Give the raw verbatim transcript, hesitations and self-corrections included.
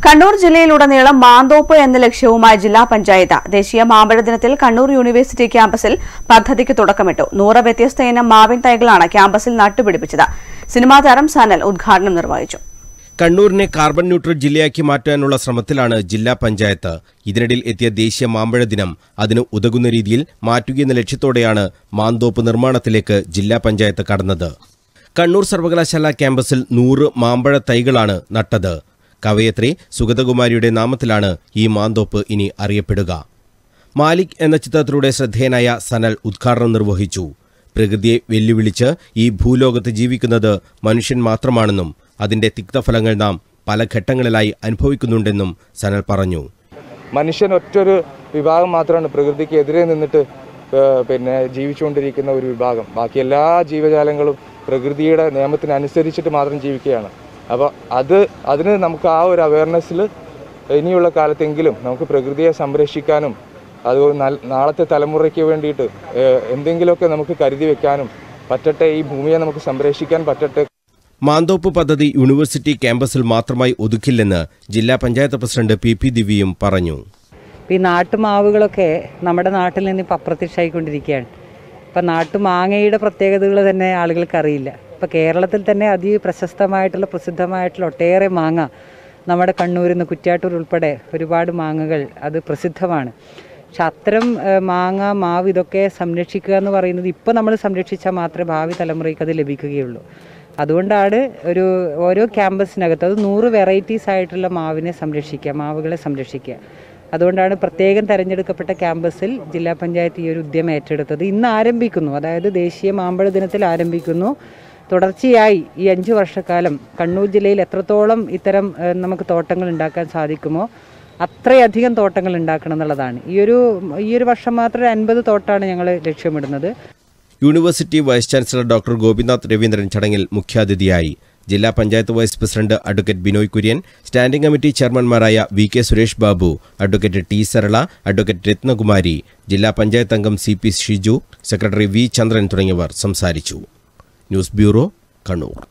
കണ്ണൂർ ജില്ലയിലുടനീളം മാന്തോപ്പ് എന്ന ലക്ഷ്യവുമായി ജില്ലാ പഞ്ചായത്ത് ദേശീയ മാമ്പഴ ദിനത്തിൽ കണ്ണൂർ യൂണിവേഴ്സിറ്റി ക്യാമ്പസിൽ പദ്ധതിക്ക് തുടക്കമിട്ടു. നൂറ് വ്യത്യസ്ത ഇനം മാവിൻ തൈകളാണ് ക്യാമ്പസിൽ നട്ടുപിടിപ്പിച്ചത്. സിനിമാ താരം സനൽ ഉദ്ഘാടനം നിർവഹിച്ചു. കണ്ണൂരിനെ കാർബൺ ന്യൂട്രൽ ജില്ലയാക്കി മാറ്റാനുള്ള ശ്രമത്തിലാണ് ജില്ലാ പഞ്ചായത്ത്. ഇതിനിടയിൽ എത്തിയ ദേശീയ മാമ്പഴ ദിനം അതിന് ഉതകുന്ന രീതിയിൽ മാറ്റുകയെന്ന ലക്ഷ്യത്തോടെയാണ് മാന്തോപ്പ് നിർമ്മാണത്തിലേക്ക് ജില്ലാ പഞ്ചായത്ത് കടന്നത്. കണ്ണൂർ സർവകലാശാല ക്യാമ്പസിൽ നൂറ് മാമ്പഴ തൈകളാണ് നട്ടത്. കവയത്രി സുഗതകുമാരിയുടെ നാമത്തിലാണ് ഈ മാന്തോപ്പ് ഇനി അറിയപ്പെടുക. മാലിക് എന്ന ചിത്രത്തിലൂടെ ശ്രദ്ധേയനായ സനൽ ഉദ്ഘാടനം നിർവഹിച്ചു. പ്രകൃതിയെ വെല്ലുവിളിച്ച് ഈ ഭൂലോകത്ത് ജീവിക്കുന്നത് മനുഷ്യൻ മാത്രമാണെന്നും അതിന്റെ തിക്തഫലങ്ങൾ നാം പല ഘട്ടങ്ങളിലായി അനുഭവിക്കുന്നുണ്ടെന്നും സനൽ പറഞ്ഞു. മനുഷ്യൻ ഒറ്റൊരു വിഭാഗം മാത്രമാണ് പ്രകൃതിക്ക് എതിരെ നിന്നിട്ട് പിന്നെ ജീവിച്ചുകൊണ്ടിരിക്കുന്ന ഒരു വിഭാഗം. ബാക്കി എല്ലാ ജീവജാലങ്ങളും പ്രകൃതിയുടെ നിയമത്തിനനുസരിച്ചിട്ട് മാത്രം ജീവിക്കുകയാണ്. അപ്പോൾ അത് അതിന് നമുക്ക് ആ ഒരു അവയർനെസ്സിൽ ഇനിയുള്ള കാലത്തെങ്കിലും നമുക്ക് പ്രകൃതിയെ സംരക്ഷിക്കാനും അത് നാളത്തെ തലമുറയ്ക്ക് വേണ്ടിയിട്ട് എന്തെങ്കിലുമൊക്കെ നമുക്ക് കരുതി വെക്കാനും പറ്റട്ടെ, ഈ ഭൂമിയെ നമുക്ക് സംരക്ഷിക്കാൻ പറ്റട്ടെ. മാന്തോപ്പ് പദ്ധതി യൂണിവേഴ്സിറ്റി ക്യാമ്പസിൽ മാത്രമായി ഒതുക്കില്ലെന്ന് ജില്ലാ പഞ്ചായത്ത് പ്രസിഡന്റ് പി പി ദിവ്യയും പറഞ്ഞു. ഈ നാട്ടുമാവുകളൊക്കെ നമ്മുടെ നാട്ടിൽ നിന്ന് ഇപ്പം അപ്രത്യക്ഷമായിക്കൊണ്ടിരിക്കുകയാണ്. ഇപ്പം നാട്ടുമാങ്ങയുടെ പ്രത്യേകതകൾ തന്നെ ആളുകൾക്ക് അറിയില്ല. ഇപ്പോൾ കേരളത്തിൽ തന്നെ അതിപ്രശസ്തമായിട്ടുള്ള പ്രസിദ്ധമായിട്ടുള്ള ഒട്ടേറെ മാങ്ങ നമ്മുടെ കണ്ണൂരിൽ നിന്ന് കുറ്റ്യാട്ടൂർ ഉൾപ്പെടെ ഒരുപാട് മാങ്ങകൾ അത് പ്രസിദ്ധമാണ്. പക്ഷെ അത്തരം മാങ്ങ മാവ് ഇതൊക്കെ സംരക്ഷിക്കുക എന്ന് പറയുന്നത് ഇപ്പോൾ നമ്മൾ സംരക്ഷിച്ചാൽ മാത്രമേ ഭാവി തലമുറയ്ക്ക് അത് ലഭിക്കുകയുള്ളൂ. അതുകൊണ്ടാണ് ഒരു ഓരോ ക്യാമ്പസിനകത്ത് അത് നൂറ് വെറൈറ്റീസ് ആയിട്ടുള്ള മാവിനെ സംരക്ഷിക്കുക, മാവുകളെ സംരക്ഷിക്കുക. അതുകൊണ്ടാണ് പ്രത്യേകം തിരഞ്ഞെടുക്കപ്പെട്ട ക്യാമ്പസിൽ ജില്ലാ പഞ്ചായത്ത് ഈ ഒരു ഉദ്യമം ഏറ്റെടുത്തത്. ഇന്ന് ആരംഭിക്കുന്നു, അതായത് ദേശീയ മാമ്പഴ ദിനത്തിൽ ആരംഭിക്കുന്നു. തുടർച്ചയായി ഈ അഞ്ച് വർഷക്കാലം കണ്ണൂർ ജില്ലയിൽ എത്രത്തോളം ഇത്തരം നമുക്ക് തോട്ടങ്ങൾ ഉണ്ടാക്കാൻ സാധിക്കുമോ അത്രയധികം തോട്ടങ്ങൾ ഉണ്ടാക്കണം എന്നുള്ളതാണ്. ഈ ഒരു ഈ ഒരു വർഷം മാത്രം അൻപത് തോട്ടമാണ് ഞങ്ങൾ ലക്ഷ്യമിടുന്നത്. University vice chancellor doctor Gopinath Raveendran ചടങ്ങിൽ മുഖ്യാതിഥിയായി. ജില്ലാ panchayat vice president advocate Binoy Kurian, standing committee ചെയർമാൻമാരായ V K Suresh Babu, advocate T Sarala, advocate Ratnakumari, ജില്ലാ പഞ്ചായത്ത് അംഗം C P Shiju, secretary V Chandran തുടങ്ങിയവർ സംസാരിച്ചു. News bureau, Kannur.